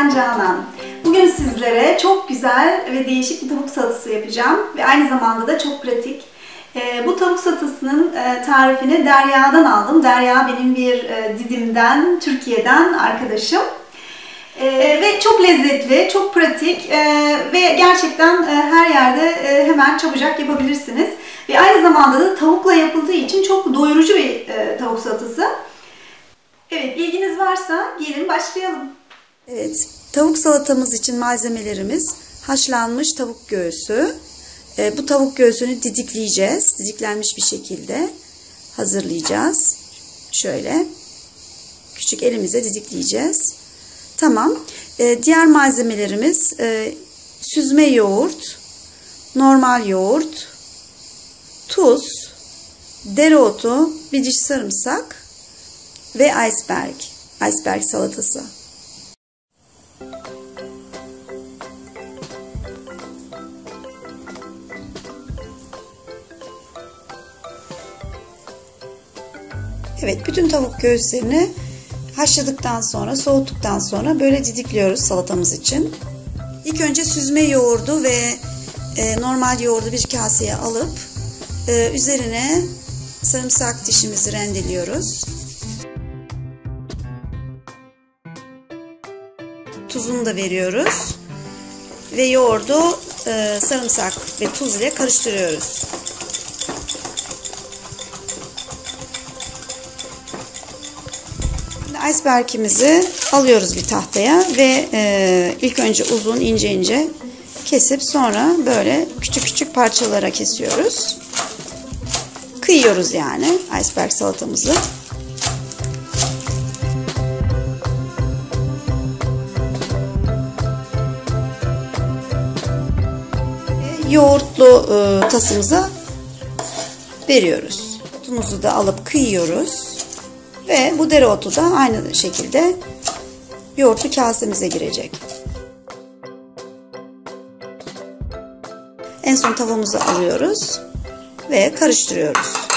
ben Canan. Bugün sizlere çok güzel ve değişik bir tavuk salatası yapacağım ve aynı zamanda da çok pratik. Bu tavuk salatasının tarifini Derya'dan aldım. Derya benim bir Didim'den, Türkiye'den arkadaşım. Ve çok lezzetli, çok pratik ve gerçekten her yerde hemen çabucak yapabilirsiniz. Ve aynı zamanda da tavukla yapıldığı için çok doyurucu bir tavuk salatası. Evet, ilginiz varsa gelin başlayalım. Evet, tavuk salatamız için malzemelerimiz haşlanmış tavuk göğsü. Bu tavuk göğsünü didikleyeceğiz. Didiklenmiş bir şekilde hazırlayacağız. Şöyle küçük elimize didikleyeceğiz. Tamam. Diğer malzemelerimiz süzme yoğurt, normal yoğurt, tuz, dereotu, bir diş sarımsak ve iceberg. Iceberg salatası. Evet, bütün tavuk göğüslerini haşladıktan sonra, soğuttuktan sonra böyle didikliyoruz salatamız için. İlk önce süzme yoğurdu ve normal yoğurdu bir kaseye alıp üzerine sarımsak dişimizi rendeliyoruz. Tuzunu da veriyoruz ve yoğurdu sarımsak ve tuz ile karıştırıyoruz. Iceberg'imizi alıyoruz bir tahtaya ve ilk önce uzun ince kesip sonra böyle küçük küçük parçalara kesiyoruz. Kıyıyoruz yani iceberg salatamızı. Yoğurtlu tasımıza veriyoruz. Tuzumuzu da alıp kıyıyoruz. Ve bu dereotu da aynı şekilde yoğurtlu kasemize girecek. En son tavamızı alıyoruz ve karıştırıyoruz.